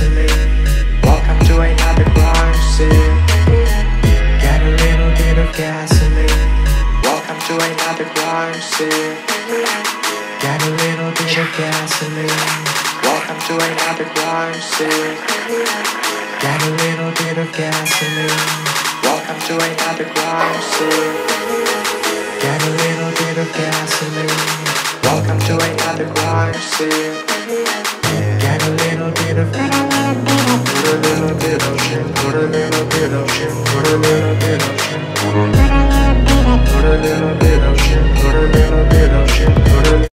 gasoline. Welcome to another crime scene. Get a little bit of gasoline. Welcome to another crime scene. Get a little bit of gasoline. Welcome to another crime scene. Get a little bit of gasoline. Welcome to another crime scene. Get a little bit of gasoline. Welcome to another crime scene. Get a little bit of, put a little bit of shit, put a little bit of shit, put a little bit of shit, put a little bit